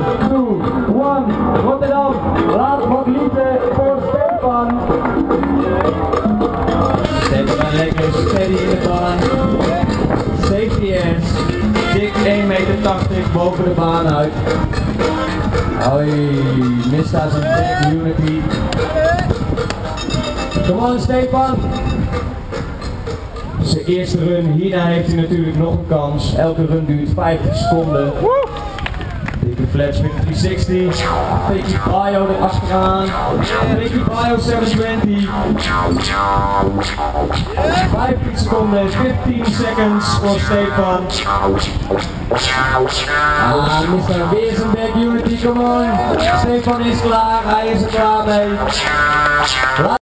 2, 1, Rotterdam, laat wat liefde voor Stefan. Stefan lekker steady in de baan. Safety ends, dik 1,80 meter boven de baan uit. Hoi, mist daar zijn back unity. Come on Stefan. Zijn eerste run, hierna heeft hij natuurlijk nog een kans. Elke run duurt 50 seconden. Dikke flaps met 360. Fakey bio erachteraan. Fakey bio 720. 15 seconden, 15 seconds voor Stefan. Mist daar weer zijn back unity, come on. Stefan is klaar, hij is er klaar mee.